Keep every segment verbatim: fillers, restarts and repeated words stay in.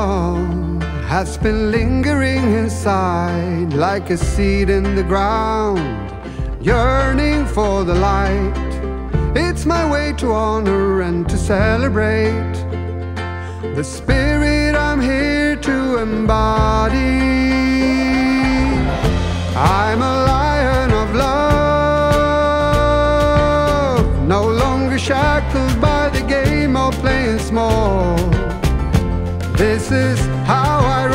song has been lingering inside, like a seed in the ground, yearning for the light. It's my way to honor and to celebrate the spirit I'm here to embody. I'm a lion of love, no longer shackled by the game of playing small. This is how I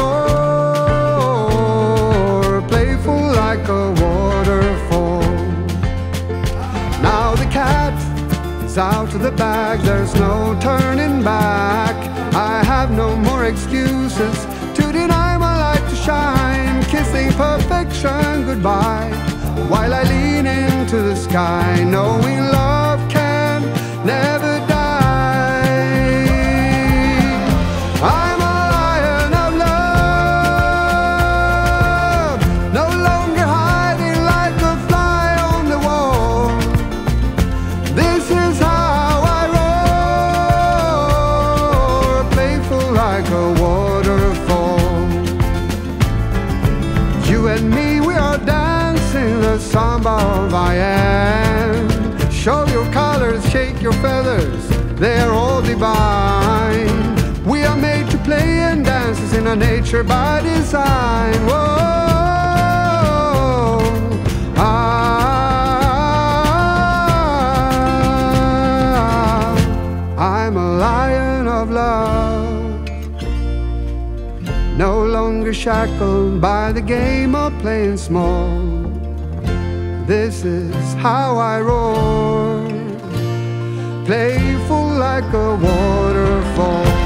roar, playful like a waterfall. Now the cat is out of the bag, there's no turning back. I have no more excuses to deny my light to shine, kissing perfection goodbye while I lean into the sky, knowing love can never die. I'm a lion of love, no longer hiding like a fly on the wall. This is how I roar, playful like a waterfall. You and me, we are dancing the samba of I am. Show your colors, shake your feathers, they're all divine. We are made to play and dance, it's in our nature by design. Whoa, ah, I'm a lion of love, no longer shackled by the game of playing small. This is how I roar, playful like a waterfall.